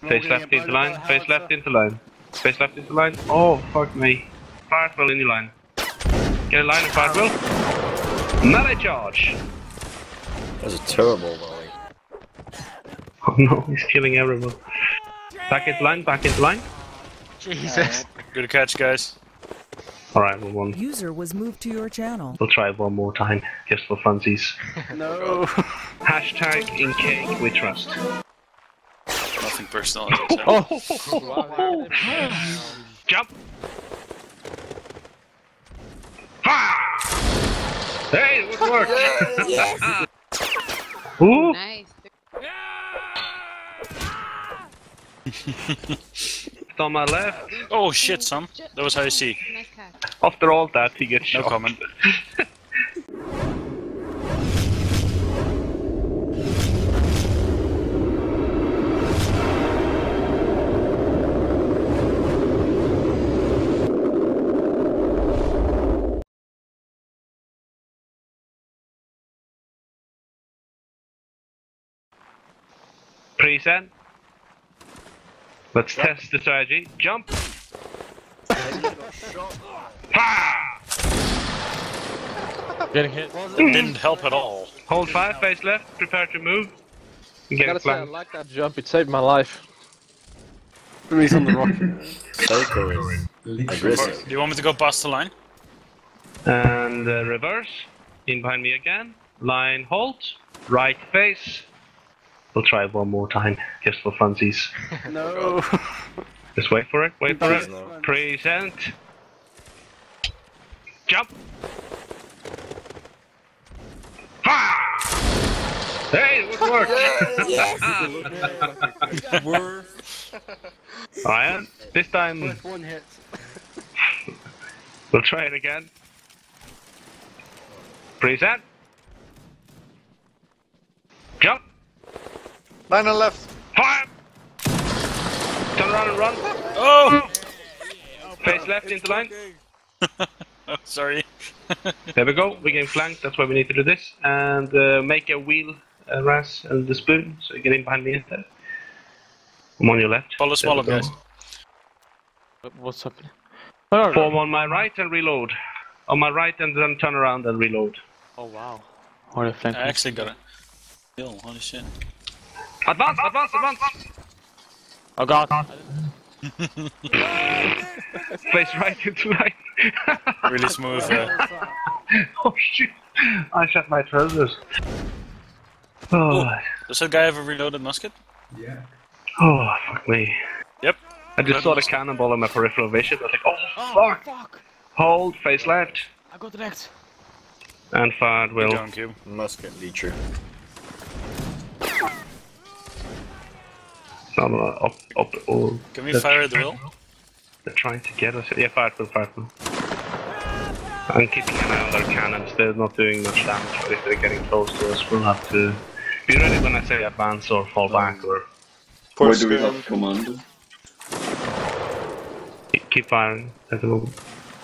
Face left into line, face left into line. Face left into line. Oh, fuck me. Fire well in your line. Get a line and fire well. Melee charge! That's a terrible volley. Oh no, he's killing everyone. Back into line, back into line. Jesus. Good catch, guys. Alright, we won. User was moved to your channel. We'll try it one more time, just for funsies. No. Hashtag in cake we trust. Nothing personal. Oh! Jump! Fire! Hey, it worked! Yes! Ooh! Nice. On my left. Oh shit, son. That was how you see. Nice catch. After all that, he gets No shot. comment. Present. Let's test the strategy. Jump! Fire! Getting hit. It didn't help at all. Hold 5, face left, prepare to move. You I get gotta it say, I flanked. like that jump, it saved my life. He's on the rock. Psycho is aggressive. Do you want me to go past the line? And reverse. In behind me again. Line halt. Right face. We'll try it one more time, just for funsies. No. Just wait for it, wait for it. No. Present. Jump! Fire! Hey, it worked! Ryan, this time First one hit. we'll try it again. Present. Jump! Line on left. Fire! Turn around and run. Oh! Face left into line. Oh, sorry. There we go. We get flanked. That's why we need to do this. And make a wheel, Raz, and the spoon. So you get in behind me instead. I'm on your left. Follow swallow, There we guys. go. What's happening? Form on my right and reload. On my right and then turn around and reload. Oh wow. Oh, they flanked I me. actually got it. Yo, holy shit. Advance! Advance! Advance! Oh god. Face right into line. Really smooth. Oh shit! I shot my trousers. Oh, Does that guy have a reloaded musket? oh fuck me. Yep. I just saw the cannonball in my peripheral vision. I was like, oh fuck! Hold, face left, I got wrecked. and fired Good will. going, Cube. Musket leecher. No, no, up, oh. Can we fire the will? They're trying to get us. Yeah, fired will, fired will. I'm keeping an eye on their cannons. They're not doing much damage, but if they're getting close to us, we'll have to be ready when I say advance or fall back or Why do we have commander? keep firing at the moment.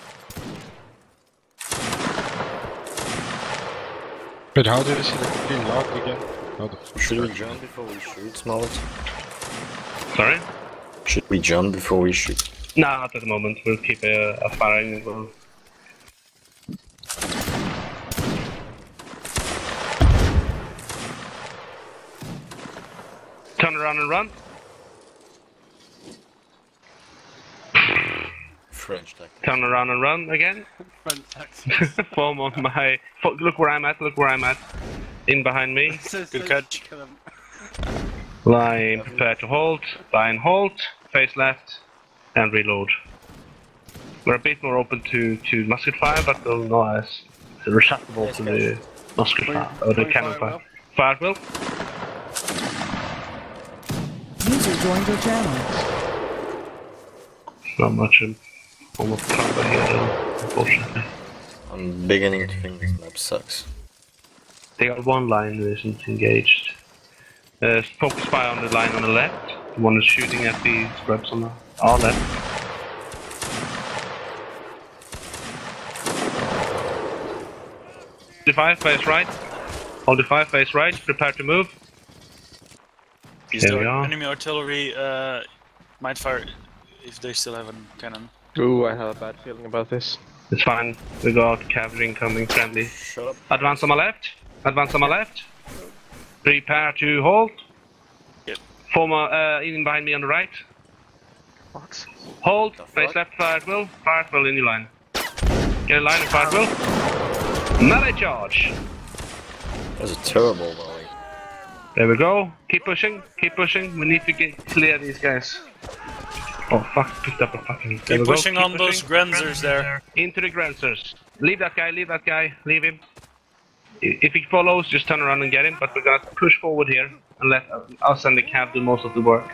But how did I see the complete log again? How the fuck? Should we jump before we shoot, Smollett? Sorry? Should we jump before we shoot? No, not at the moment. We'll keep a firing as well. Turn around and run. French tactics. Turn around and run again. Front tactics. Form on my. Look where I'm at. Look where I'm at. In behind me. Good catch. Kill him. Line prepare to halt. Line halt. Face left. And reload. We're a bit more open to musket fire, but still not as receptible to the musket fire or the cannon fire. Fire will. User joined your channel. Not much almost cover here, though, unfortunately. I'm beginning to think this map sucks. They got one line that isn't engaged. Focus fire on the line on the left. The one is shooting at the scrubs on our left. Hold the 5 face right. Hold the 5 face right. Prepare to move. Is There the we are. enemy artillery might fire if they still have a cannon? Ooh, I have a bad feeling about this. It's fine. We got cavalry incoming friendly. Shut up. Advance on my left. Advance on my left. Prepare to halt. Yep. Form in behind me on the right. What? Hold. The Face fuck? left. Fire at will. Fire at will in your line. Get a line and fire at will. Melee charge. That was a terrible volley. There we go. Keep pushing. Keep pushing. We need to clear these guys. Oh fuck! Picked up a fucking. There Keep we go. pushing on those Grenzers there. Into the Grenzers. Leave that guy. Leave that guy. Leave him. If he follows, just turn around and get him. But we're gonna push forward here and let us and the cab do most of the work.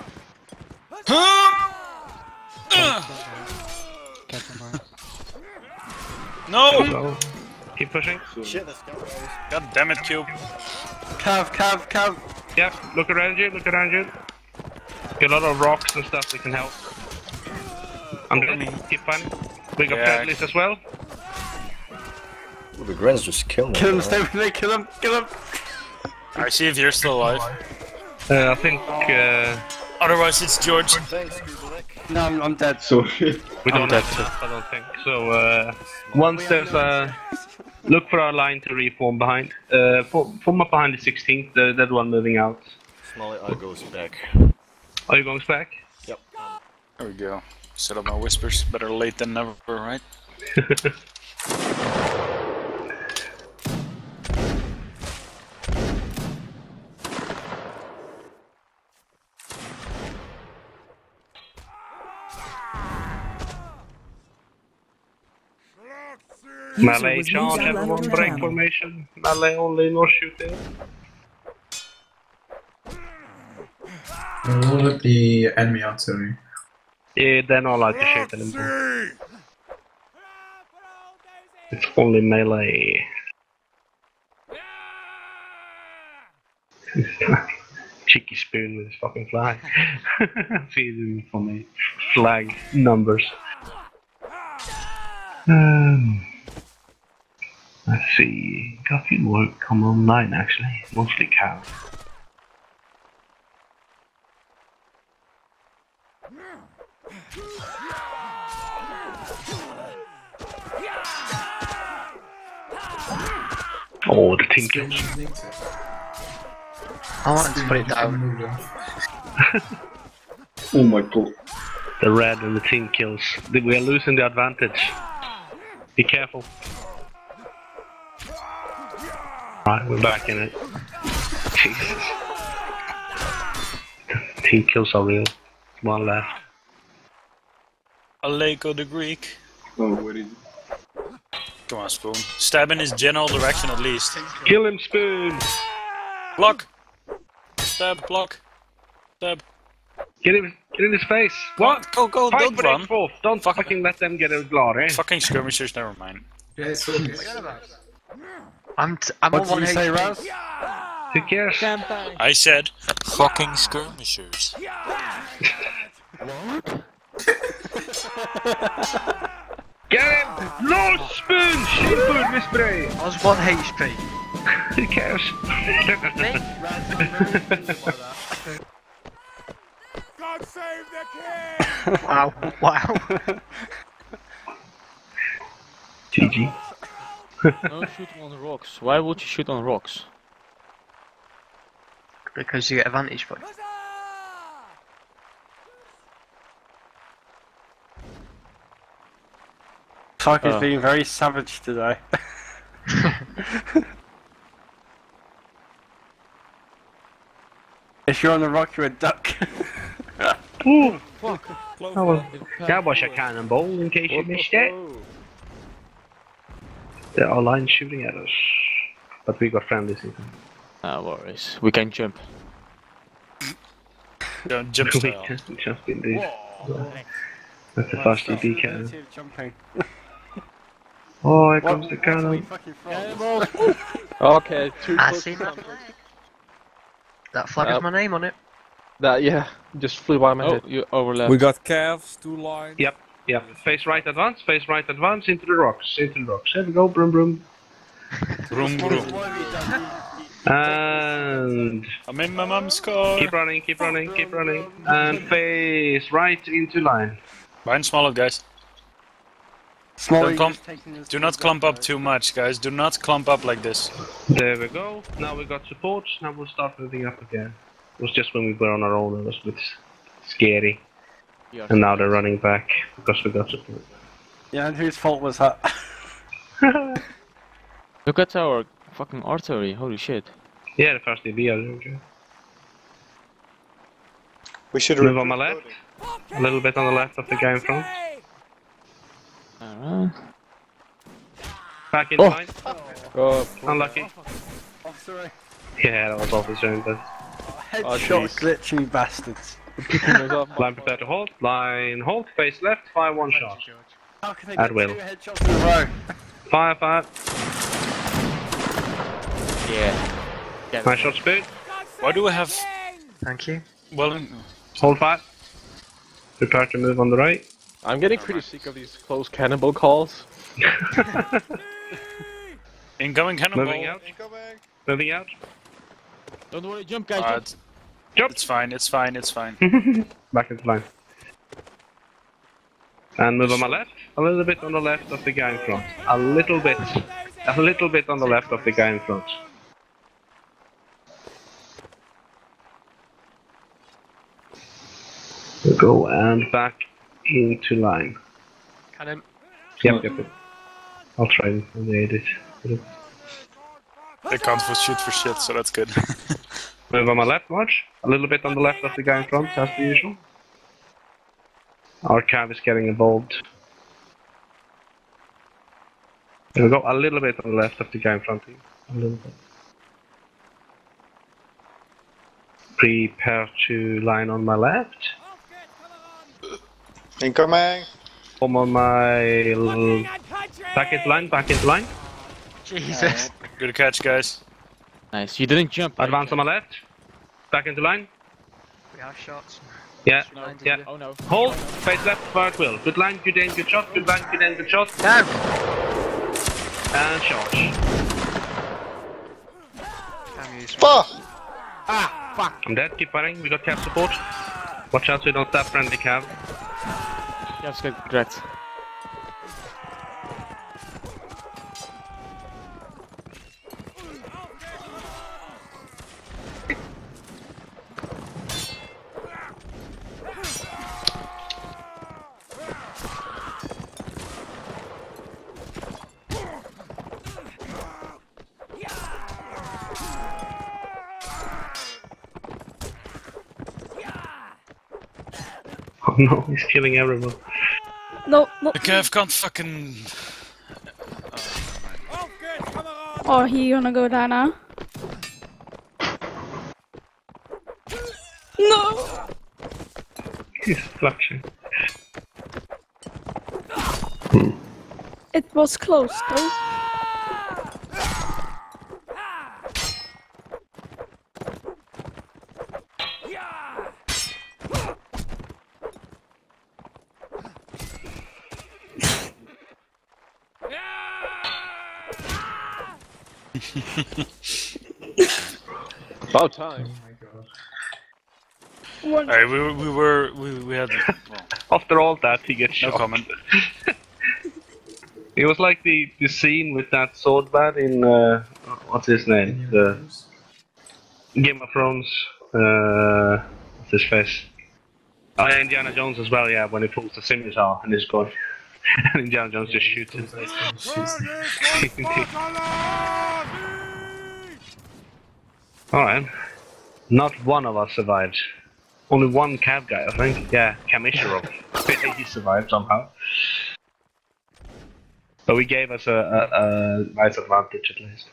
No! So keep pushing. Shit, that's got God damn it, Cube. Cav. Yep. Look around you. Look around you. Got a lot of rocks and stuff that can help. I'm good. Keep fighting. We got friendlies as well. Ooh, the Grens just killed me. Kill him, bro. stay with me, kill him. I see if you're still alive. I think Otherwise, it's George. Thanks, Kubelik. No, I'm dead. Sorry. we don't have enough, I don't think. So once there's look for our line to reform behind. Form up behind the 16th. That one moving out. Smolly, I goes back. Are you going back? Yep. There we go. Set up my whispers. Better late than never, right? Melee was charge, moved out of everyone your break channel. formation. Melee only, no shooting. Will it be enemy artillery? Yeah, they're not allowed to shoot anymore. It's only melee. Cheeky spoon with his fucking flag. Feeding for me. Flag numbers. Let's see. Got a few more come online actually. Mostly cows. Oh, the team kills. I want to put it down. Oh my god. The red and the team kills. We are losing the advantage. Be careful. Right, we're back in it. Jesus. The team kills are real. One left. Aleko the Greek. Oh, where is it? Come on, Spoon. Stab in his general direction at least. Kill him, Spoon! Block! Stab, block. Stab. Get him in his face! What? Go, Fight don't for run. the fourth. Don't Fuck. fucking let them get a glory. Fucking skirmishers, never mind. Yeah, it's okay. I'm What on did one you say, HP. Raz? Who cares? I said, fucking skirmishers. Get him! No, Spoon! Shoot med spray! I was 1 HP. Who cares? Wow. Wow. GG. No shooting on the rocks. Why would you shoot on rocks? Because you get a vantage point. Clark is being very savage today. If you're on the rock, you're a duck. Ooh! That was a cannonball, in case you missed it. There are lines shooting at us. But we got friendlies in them. No worries. We can jump. Don't jump We style. can jump in these. That's the fast DB cannon. Jumping. Oh, here comes the What are we cannon. fucking from? Okay, too I close see to that something. flag. That flag has my name on it. That, yeah, just flew by my head. You overlapped. We got calves, 2 lines. Yep. Face right advance, into the rocks, There we go, broom broom. Vroom, vroom. And I'm in my mum's car. keep running, keep running, keep running. And face right into line. Behind smaller guys. Smaller Don't units taking this Do not big clump up road. too much, guys. Do not clump up like this. There we go. Now we got support. Now we'll start moving up again. It was just when we were on our own, it was a bit scary. And now they're running back because we got support. Yeah, and whose fault was that? Look at our fucking artillery, holy shit. Yeah, the first DB, okay. We should Move on my left. A little bit on the left of the guy in front. Alright. Back in line. Oh, Unlucky. Oh, sorry. Yeah, that was awful soon, but... Headshot glitching bastards. Line prepare to halt. Line halt. Face left. Fire one shot. How can they At get will. 2 headshots in a row? Fire, fire. Yeah. Nice shot, Spoon. Why do we have... Thank you. Well, Hold fire. Prepare to move on the right. I'm getting pretty sick of these close cannibal calls. incoming cannonball. Moving out. Moving out. Don't worry, jump guys, Alright. Jump. It's fine, it's fine, it's fine. Back into line. And move on my left. A little bit on the left of the guy in front. A little bit. A little bit on the left of the guy in front. We'll go and back into line. Can him. Yep, yep, yep. I'll try and aid it. They can't shoot for shit, so that's good. Move on my left, watch. A little bit on the left of the guy in front, as per usual. Our cav is getting involved. There we go, a little bit on the left of the guy in front of you. A little bit. Prepare to line on my left. Incoming! Home on my... Back into line, back into line. Jesus. Good catch, guys. Nice, you didn't jump. Advance on my left. Back into line. We have shots. Yeah, No. yeah. Oh no. Hold, face left, fire at will. Good line, good aim, good shot. Good line, good aim, good shot. Down. And charge. Damn you. I'm dead, keep firing. We got cav support. Watch out so we don't stab friendly cav. Just get wrecked. Oh no, he's killing everyone. No, no. The Cav can't fucking... Oh, he gonna go down now. No! He's clutching. It was close though. About time. One. Hey, we had... Well, After all that, he gets no shot. comment. It was like the scene with that sword bat in what's his name? The Game of Thrones. What's his face? Oh yeah, Indiana Jones as well. Yeah, when he pulls the scimitar and he's going, and Indiana Jones just shoots him. All right, not one of us survived. Only one cav guy, I think. Yeah, Canister. He survived somehow. But we gave us a nice advantage at least.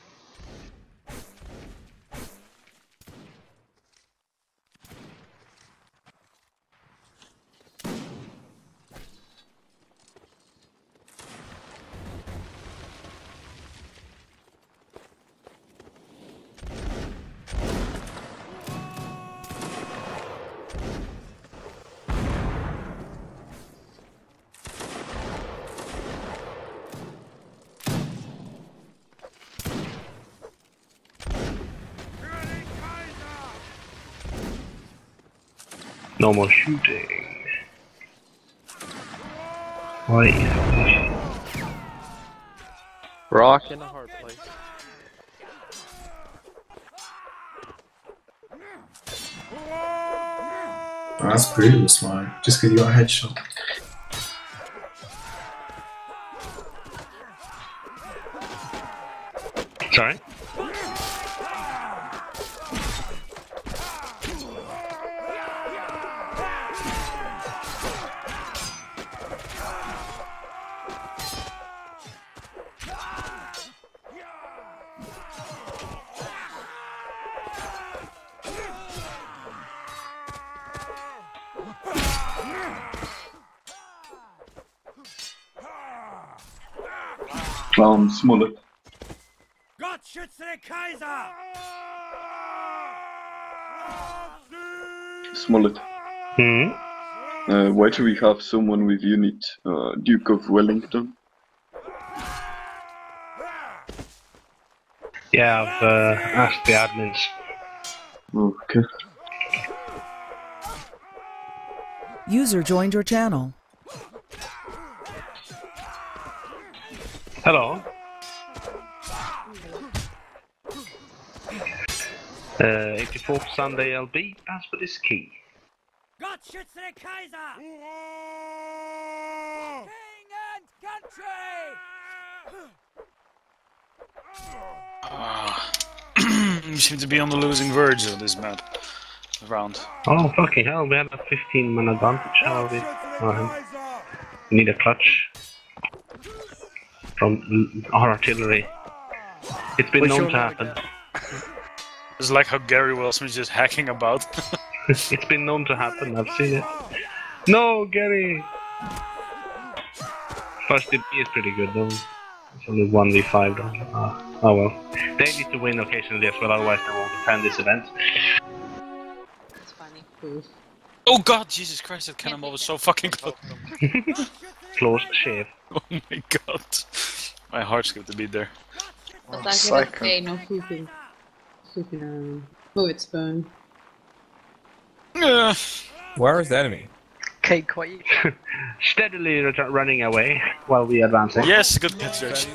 No more shooting. Why? Rock in a hard place. Oh, that's brutal, smart. Just because you got a headshot. Sorry? Smollett. Smollett. Why do we have someone with unit Duke of Wellington? Yeah, I've asked the admins. Okay. User joined your channel. Hello. 84 Sunday LB, password is key. Gott schütze den Kaiser! King and country! You seem to be on the losing verge of this map round. Oh fucking hell, we have a 15-man advantage, how are we? We need a clutch from our artillery. It's been known to happen. It's like how Gary Wilson's just hacking about. It's been known to happen, I've seen it. No, Gary! First DP is pretty good though. It's only 1v5 though. Oh well. They need to win occasionally as well, otherwise they won't attend this event. It's funny. Cool. Oh god, Jesus Christ, that cannonball was so fucking close. Close shave. Oh my god. My heart skipped a beat there. But I gotta say, no pooping. Move it, spoon. Where is the enemy? Cake, what you? Steadily running away while we advancing. Yes, good catch, George.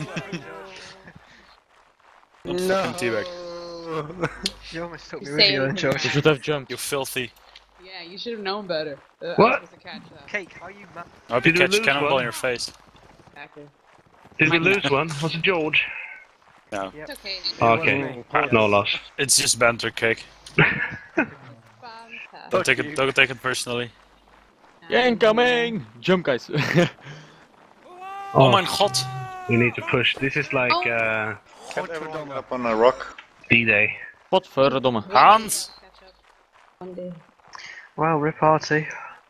No. Teabag. You almost took me with you then, Josh. You should have jumped. You filthy. Yeah, you should have known better. What? I was supposed to catch that. Cake, how you mad? I hope you Did we catch lose cannonball one? in your face. Exactly. Did we lose one? Was it George? No. It's okay. Okay, no loss. It's just banter, Cake. Don't take it personally. Yeah, incoming! Jump, guys. Oh my god! We need to push. This is like Can't everyone get up on a rock? D-Day. Godverdomme. Hans! One day. Wow, rip party.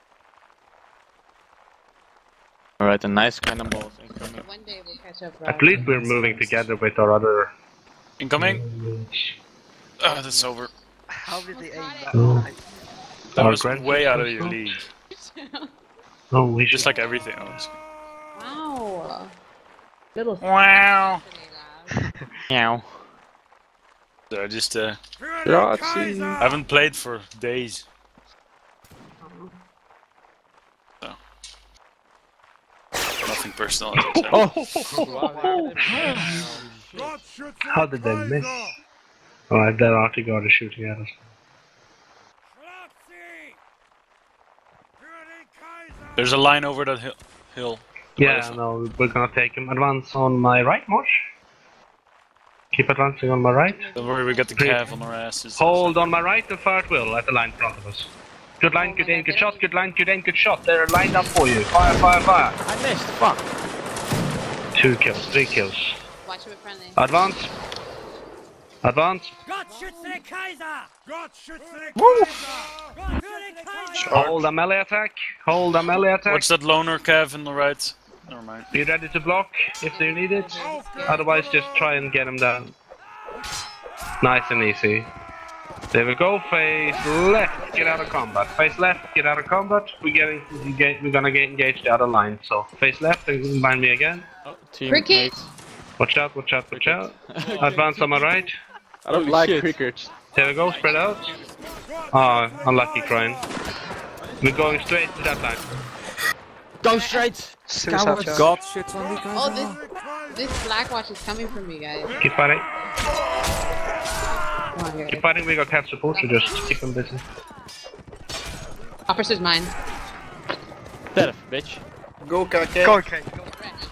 Alright, a nice cannonball. Incoming. One day we'll catch up. At least we're moving together with our other... Incoming! Ah, that's over. How did they aim that Oh. high? That Our was grand way out of system your still? league. Oh, we Just should... like everything else. Wow. Little. Wow. Meow. So I just Grazie. I haven't played for days. So. Nothing personal. As I said. How did they miss? Alright, their arty guard is shooting at us. There's a line over that hill. Yeah, no, we're gonna take him. Advance on my right, Marsh. Keep advancing on my right. Don't worry, we got the cav on our asses. Hold on my right and fire at will at the line in front of us. Good line, good aim, good shot, good line, good aim, good shot. They're lined up for you. Fire, fire, fire. I missed, fuck. 2 kills, 3 kills. Watch it with friendly. Advance. Advance. Gott schütze den Kaiser! Gott schütze den Kaiser! Gott für den Kaiser! Hold a melee attack. Hold a melee attack. Watch that loner cav on the right. Never mind. Be ready to block if they need it. Otherwise, just try and get them down. Nice and easy. There we go. Face left. Get out of combat. Face left. Get out of combat. We're gonna get engaged the other line. So face left and combine me again. Oh, team Cricket. mates. Watch out. Watch out. Watch out. Advance on my right. I don't like crickets. There we go. Spread out. Ah, unlucky crying. We're going straight to that line. Go straight! Suicide charge. God shit on me, guys. Oh, this black watch is coming from you guys. Keep fighting. Come on, guys. Keep fighting, we got cat support, so just keep them busy. Officer's mine. Dead, bitch. Go, Kake. Go, okay. Oh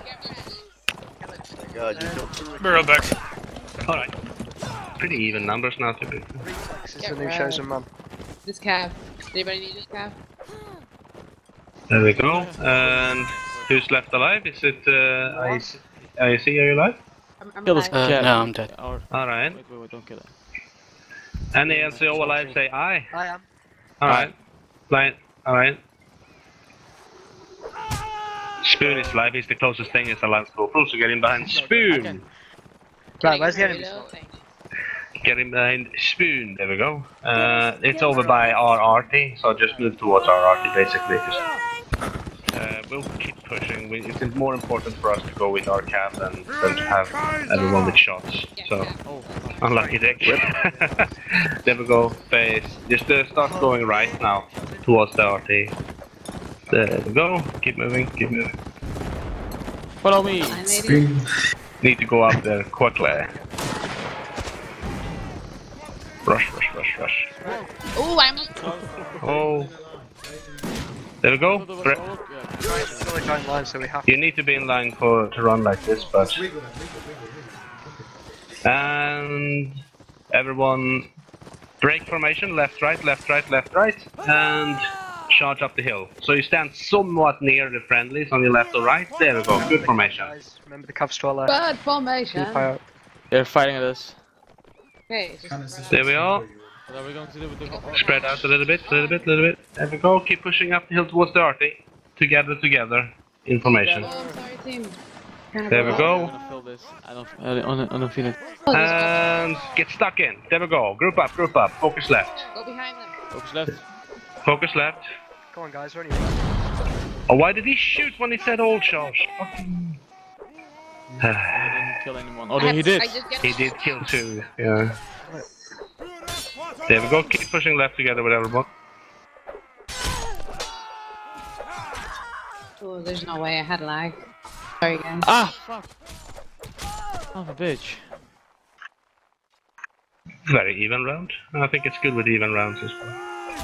my god, you killed 2 We're back. Alright. Pretty even numbers now, typically. This is the new chosen man. This cab. Anybody need this cab? There we go. And who's left alive? Is it IC? Are you alive? I'm Kill this alive. cat. No, I'm dead. Alright. Wait, don't kill it. Any NCO alive say aye. I am. Alright. Line. Alright. Spoon is alive, he's the closest thing is a Lance Corporal, so get him behind Spoon! Right, where's the enemy? Get him behind Spoon, there we go. It's over by our RT, so just move towards our RT basically. We'll keep pushing, it's more important for us to go with our cab than to have everyone with shots. So, unlucky Dick. There we go, face. Just start going right now, towards the RT. There we go, keep moving, keep moving. Follow me! Need to go up there quickly. Rush. Oh, I'm Oh. There we go. Still a giant line, so we have You need to be in line to run like this, but... And... Everyone... Break formation, left, right, and... Charge up the hill. So you stand somewhat near the friendlies on your left or right. There we go. Good formation. Guys, remember the cavs to our left. Bird formation. Keep eye out. They're fighting at us. Okay, just There we are. What are we going to do with the... Spread out a little bit. There we go. Keep pushing up the hill towards the RT. Together. In formation. Oh, I'm sorry, team. There we go. I'm gonna fill this. I don't feel it. And get stuck in. There we go. Group up. Focus left. Go behind them. Focus left. Focus left. Go on, guys, we're only Oh, why did he shoot when he said old charge? He didn't kill anyone. Oh, he did. He did kill 2, yeah. There we go, keep pushing left together with everyone. Oh, there's no way I had lag. Sorry, guys. Ah, fuck. Oh, a bitch. Very even round. I think it's good with even rounds as well.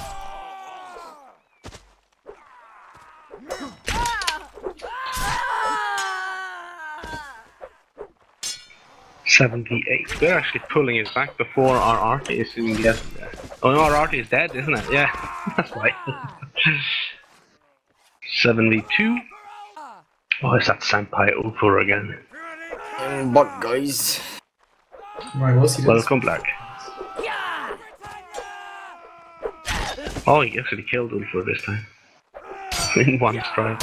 78. We're actually pulling it back before our RT is even getting there. Oh no, our RT is dead, isn't it? Yeah, that's right. 72. Oh, is that Senpai Upur again? But guys. Welcome back. Oh, he actually killed Ulfur this time. In one strike.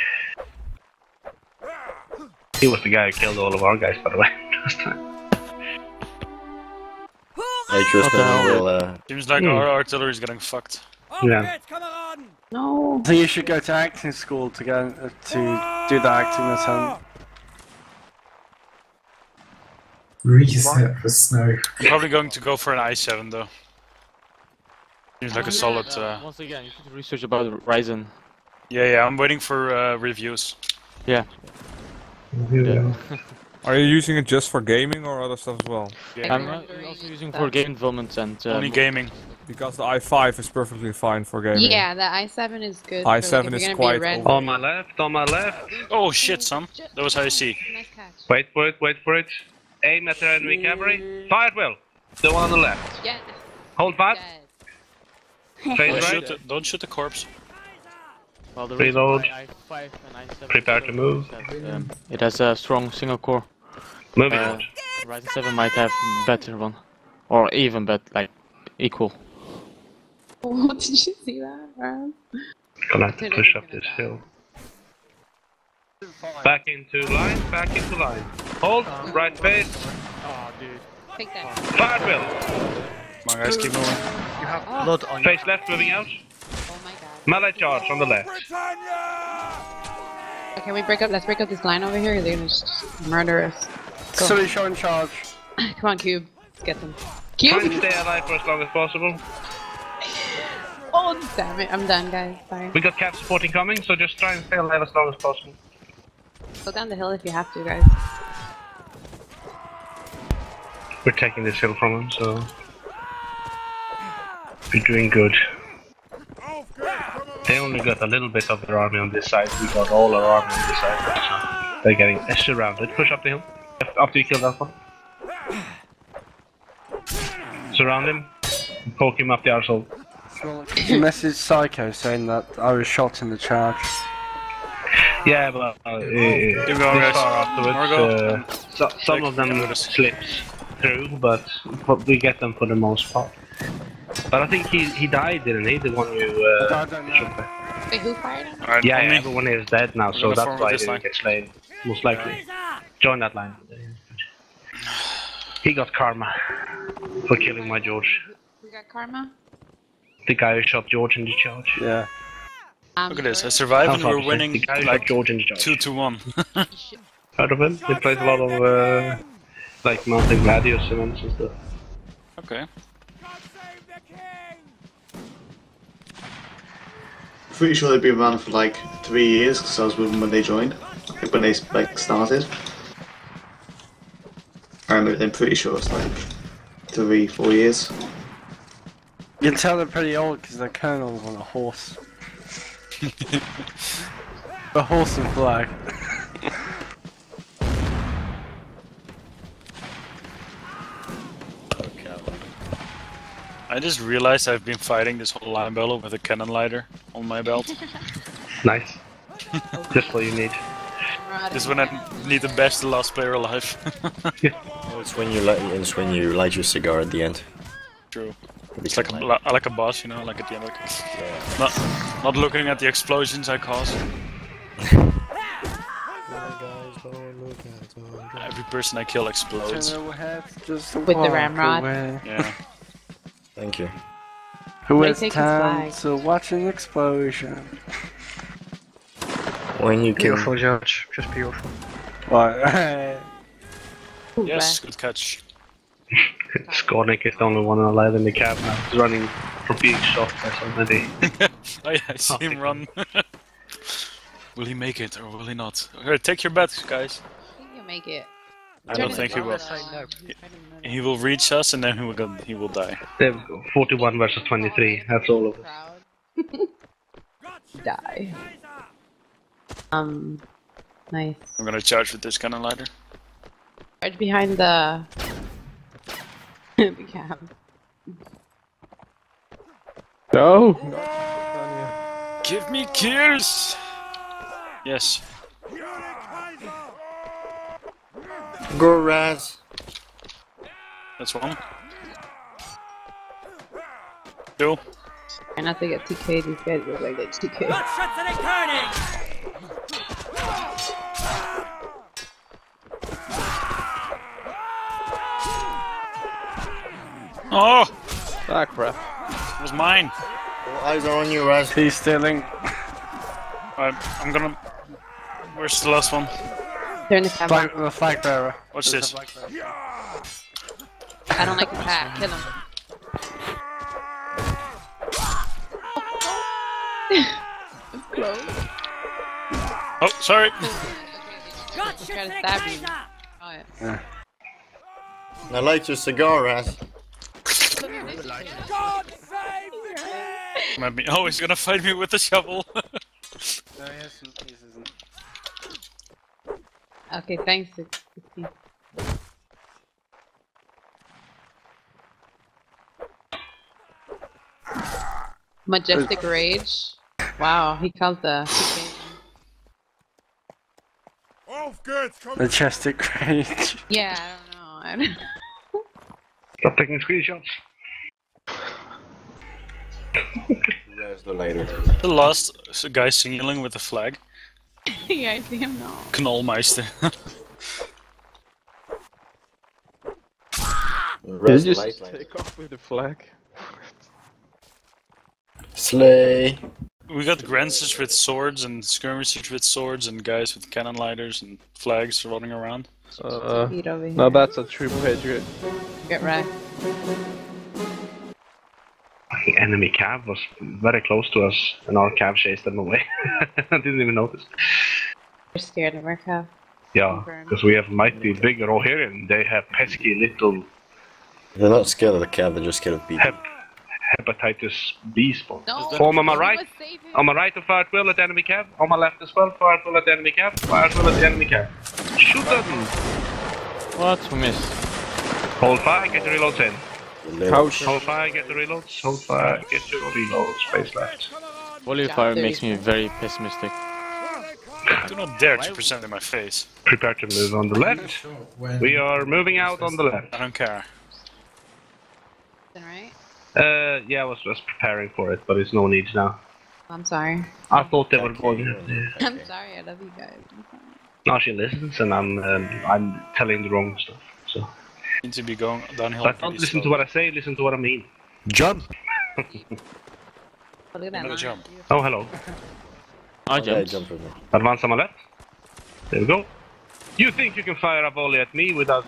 He was the guy who killed all of our guys, by the way, last time. I trust will, Seems like our artillery is getting fucked. Yeah. No. I think you should go to acting school to go to do the acting at home. Reset for snow. I'm probably going to go for an i7 though. Seems like a solid. Once again, you should research about Ryzen. Yeah, I'm waiting for reviews. Yeah. Are you using it just for gaming or other stuff as well? I'm also using for game development and only gaming. Because the i5 is perfectly fine for gaming. Yeah, the i7 is good. i7 is quite on my left, on my left. Oh shit, son. That was how you see. Nice catch. Wait for it. Aim at the enemy cavalry. Fire at will. The one on the left. Yeah. Hold fast. Face right. Don't shoot the corpse. Well, the Reload. i5 and i7 Prepare to move. It has a strong single core. Moving on. Ryzen 7 might have better one, or even better, like equal. Oh, did you see that, bro? Gonna have to push up this hill. Back into line. Hold. Right face. Oh, dude. Take that. Fire at will. Come on, guys, keep moving. You have blood on Face left, moving out. Oh my god. Melee charge on the left. Okay, let's break up this line over here. They're gonna just murder us. Go. Somebody show in charge. Come on, Cube. Let's get them. Try Cube! and stay alive for as long as possible. Oh, Damn it, I'm done, guys. Sorry. We got cap supporting coming, so just try and stay alive as long as possible. Go down the hill if you have to, guys. We're taking this hill from them, so we're doing good. They only got a little bit of their army on this side. We got all our army on this side. So they're getting surrounded. Push up the hill after you kill that one. Surround him. And poke him up the arsehole. Could you message Psycho saying that I was shot in the charge? Yeah, but this far afterwards, some of them slips through, but we get them for the most part. But I think he died, didn't he? The one you shot there. Wait, who fired him? Alright, Yeah, everyone is dead now, so that's why he this didn't line. get slain. Most likely. Join that line. He got karma for killing my George. Who got karma? The guy who shot George in the charge. Yeah. Look at this, I survived and we're The winning guy who like shot George in the charge. 2-1. Heard of him? He plays a lot of like Mountain Gladius events and stuff. Okay. Pretty sure they've been around for like 3 years because I was with them when they joined, like when they like started. I'm pretty sure it's like 3-4 years. You can tell they're pretty old because their colonel's on a horse. A horse and flag. I just realized I've been fighting this whole line battle with a cannon lighter on my belt. Nice. Just what you need. This is when I need the best last player alive. Well, it's when you light your cigar at the end. True. It's like a boss, you know, like at the end. Like, not looking at the explosions I cause. Every person I kill explodes. With the ramrod. Yeah. Thank you. Who Wait, has take his time flag. to watch an explosion? When you kill. Beautiful, George. Just beautiful. What? Yes, good catch. Skornik is the only one alive in the cab now. He's running from being shot by somebody. Oh yeah, I see him run. Will he make it or will he not? Okay, take your bets, guys. I think you'll make it. I don't think he will. He will reach us and then he will die. They have 41 versus 23. That's all of us. Die. Nice. I'm gonna charge with this cannon lighter. Right behind the cab. No! Give me kills! Yes. Go Raz! That's one. Two. Try not to get TK, these guys look like they TK. Oh! Ah, crap. It was mine. All eyes are on you, Raz. He's stealing. I'm gonna... Where's the last one? They're in the cab. The flag bearer. Watch this. I don't like the pack. Kill him. It's close. Oh, sorry. He's trying to stab you. Oh, yeah. I like your cigar, Raz. Might be. Oh, he's gonna fight me with the shovel. No, he isn't. Okay, thanks. 16. Majestic Rage. Wow, he called the. Majestic Rage. Yeah, I don't know. Stop taking screenshots. Raz the later. The last guy signaling with the flag. Yeah, I see him now. Knallmeister. Did you just take off with the flag? Slay. We got Grances with swords and skirmishers with swords and guys with cannon lighters and flags running around. Eat over here. Now that's a true patriot. Get right. enemy cav was very close to us, and our cav chased them away. I didn't even notice. You're scared of our cav. Yeah, because we have mighty big Rohirrim. They have pesky little. They're not scared of the cav, they're just scared of people. Hepatitis B spawn. No, Form on my right. On my right, to fire at will at enemy cav. On my left as well, fire at will at enemy cav. Fire at will at the enemy cav. Shoot them! What? We missed. Hold fire, get the reloads in. Ouch. Hold fire, get the reloads. Hold fire, get your reloads. Space left. Volley fire makes me very pessimistic. Do not dare to present in my face. Prepare to move on the left. We are moving out on the left. I don't care. Right? Yeah, I was just preparing for it, but it's no need now. I'm sorry. I thought they were going. I'm sorry, I love you guys. No, she listens, and I'm telling the wrong stuff. So. Need to be going downhill. But don't listen to what I say. Listen to what I mean. Jump. Look at that line. Jump. Oh, hello. I jumped. Advance on my left. There we go. You think you can fire a volley at me without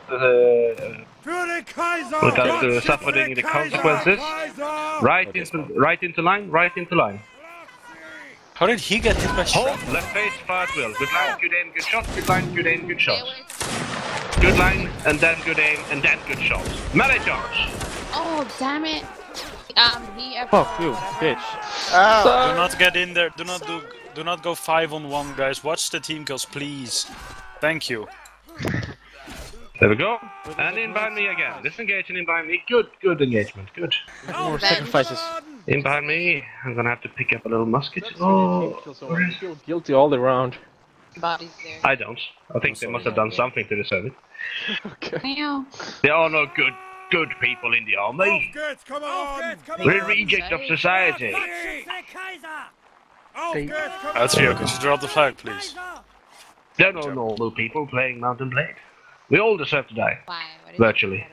suffering the consequences? Right into line. Right into line. How did he get hit by Hold, left face, fire at will. Good line, good aim, good shot. Good line, good aim, good shot. Good line, and then good aim, and then good shot. Melee charge. Oh, damn it. Fuck you, bitch. Do not get in there. Do not go 5-on-1, guys. Watch the team kills, please. Thank you. There we go. And in behind me again. Disengage and in behind me. Good engagement. Good. More sacrifices. In behind me. I'm gonna have to pick up a little musket. Oh, I feel guilty all around. Bodies there. I don't. I think they must have done something to deserve it. Okay. There are no good people in the army. We're a reject of society. Tercio, could you drop the flag, please? There are no normal people playing Mountain Blade. We all deserve to die. Why? Virtually.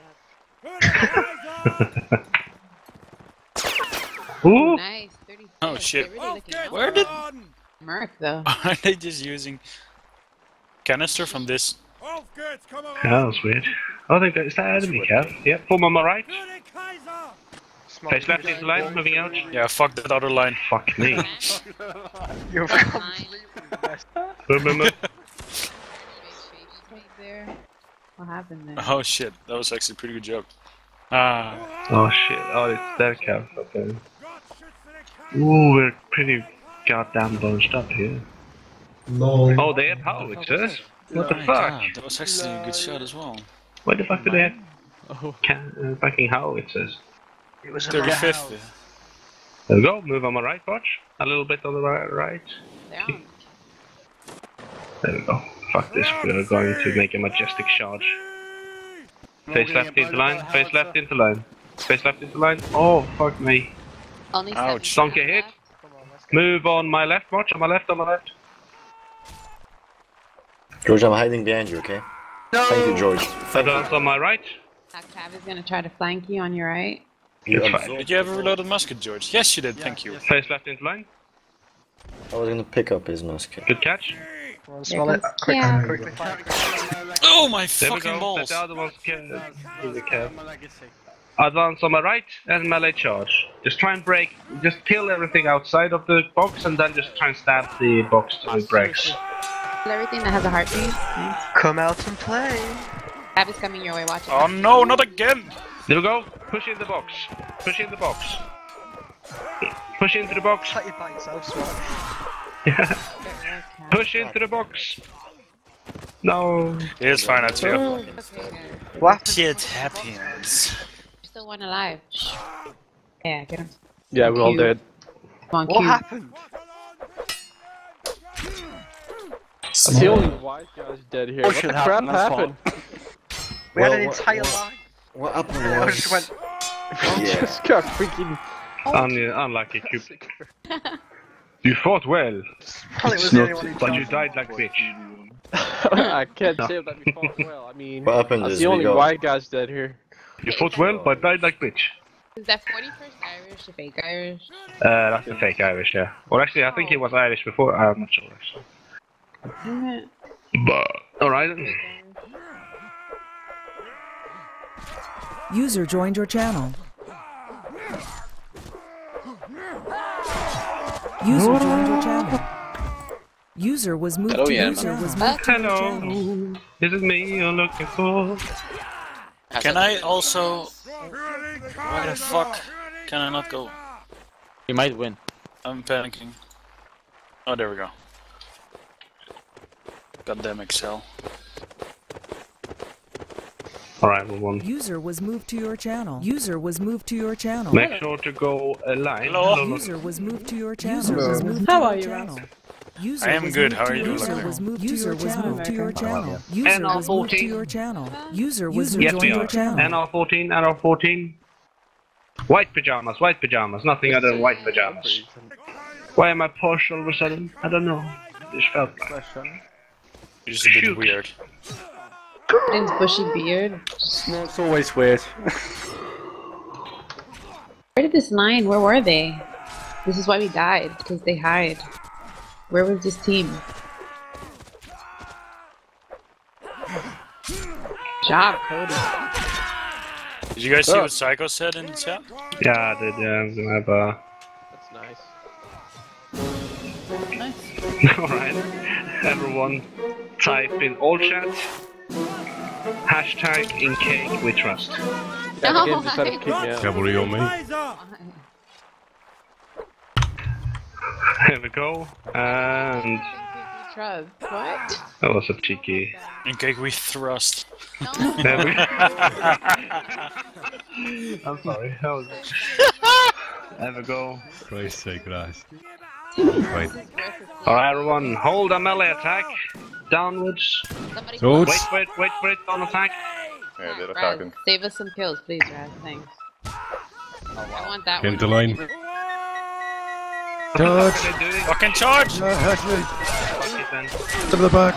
Ooh. Nice, 36. Oh shit. Really Where did... Merc, though. Are they just using... Canister from this? Yeah, that was weird. I think that's the enemy cav. Yep, form on my right. Face left into line, moving out. Yeah, fuck that other line. Fuck me. You're Remember? What happened there? Oh shit, that was actually a pretty good joke. Ah. Oh shit, oh it's their cav, okay. Ooh, we're pretty goddamn bunched up here. No. Oh, they have howitzers? What the fuck? God, that was actually a good shot as well. What the fuck do they have? Fucking howitzers. It was 35th. There we go, move on my right, watch. A little bit on the right. There we go. Fuck this, we're going to make a majestic charge. Face left into line, face left into line. Face left into line. Oh, fuck me. Ouch. Don't get hit. Move on my left, watch. On my left, on my left. George, I'm hiding behind you, okay? No. Thank you, George. Advance on my right. Cav is gonna try to flank you on your right. Did you ever reload a musket, George? Yes, you did, thank you. Face left into line. I was gonna pick up his musket. Good catch. Smell it. Quickly. Oh my There we fucking go. balls! The other one's advance on my right and melee charge. Just try and break. Just kill everything outside of the box and then just try and stab the box till it breaks. Kill everything that has a heartbeat. Nice. Come out and play. Cav is coming your way, watch it. Oh no, not again! There we go. Push in the box. Push in the box. Push into the box. Shut your bites out, Swat. Push into the box. No. It's fine, that's you. What? Shit happens. Still one alive. Yeah, get him. Yeah, we're all dead. Come on, What Q. happened? That's the only white guy's dead here. Oh, What shit the crap happened, happened? We had an entire line. What happened I was... just went. Just got freaking... Unlucky Cube. You fought well. Probably was the only one who But you tried. died like bitch. I can't say that we fought well. I mean, What happened that's is the we only got... white guy's dead here. You fought well, but died like bitch. Is that 41st Irish, the fake Irish? That's the fake Irish, yeah. Well, actually, I think he was Irish before. I'm not sure, actually. But, alright then. User joined your channel. User joined your channel. User was moved to your Hello. This is me you're looking for. Can I also... Why the fuck can I not go? You might win. I'm panicking. Oh, there we go. Goddamn Excel. Alright, everyone. User was moved to your channel. User was moved to your channel. Make sure to go line. Hello. User was moved to your channel. Hello. Was moved How to are your you, channel. I am good, how are you doing? User was moved to your channel. User NR14. was moved to your channel. User was Yes, joined we your are. channel. NR14, NR14. White pajamas, nothing other than white pajamas. Why am I posh all of a sudden? I don't know. It just felt like. You're just a bit weird. His bushy beard. No, it's always weird. Where did this line? Where were they? This is why we died, because they hide. Where was this team? Job, Cody. Did you guys see what Psycho said in the chat? Yeah, I did, yeah. I'm gonna have a... That's nice. Nice. Alright. Everyone, type in all chat. Hashtag in cake we trust. Yeah, the game decided to kick me out. Cavalry on me. Here we go. And... Trust. What? That was a cheeky... In cake we thrust. There we I'm sorry. That was... There we go. Christ's sake, guys. Right. Alright, everyone, hold a melee attack. Downwards. Swords. Wait for it, don't attack. Yeah, they're Raz, attacking. save us some kills, please, Raz. Thanks. I want that Get one. into line. Charge! Fucking charge! To the back.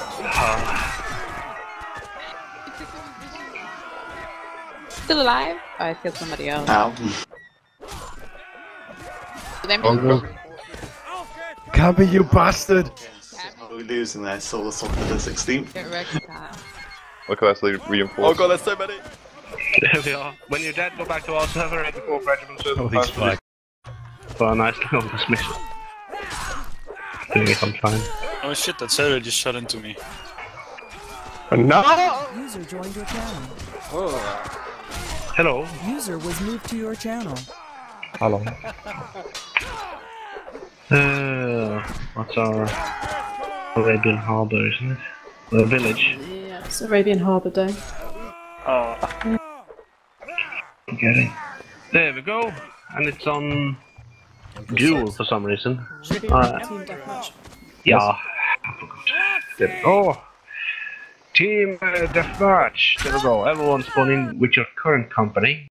Still alive? Oh, I killed somebody else. Ow. Cabby, you bastard! We're losing there, so assault to the 16th. Get wrecked, Kyle. Look at that reinforced. Oh god, there's so many! There we are. When you're dead, go back to our server, 84 regiments. Holy fuck. For a nice little dismissal. Doing it on time. Oh shit, that sailor just shot into me. No! User joined your channel. Hello. User was moved to your channel. Hello. What's our Arabian Harbour, isn't it? The village. Yeah, it's Arabian Harbour Day. Oh. Getting. There we go. And it's on duel for some reason. Should be on team deathmatch. Yeah. I forgot. Oh. Team deathmatch. There we go. Everyone spawn in with your current company.